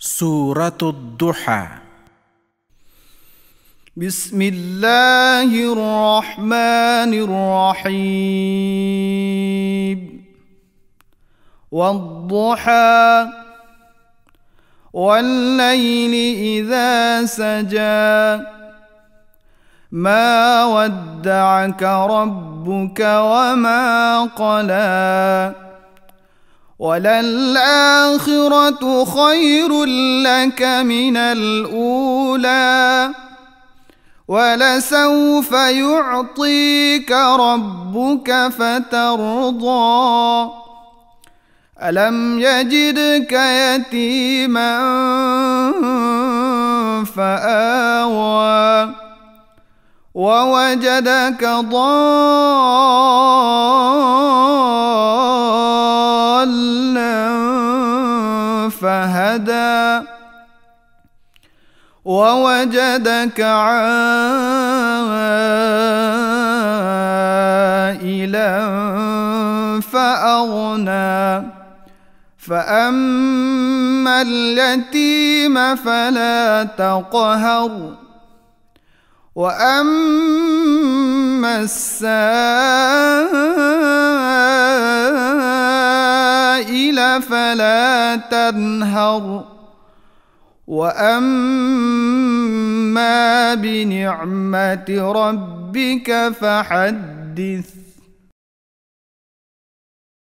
سورة الضحى. بسم الله الرحمن الرحيم. والضحى والليل إذا سجى ما ودعك ربك وما قلى وللآخرة خير لك من الأولى ولسوف يعطيك ربك فترضى ألم يجدك يتيما فآوى ووجدك ضالا فهدى ووجدك عائلا فأغنى فأما اليتيم فلا تقهر وأما السائل فلا تنهر وأما بنعمة ربك فحدث.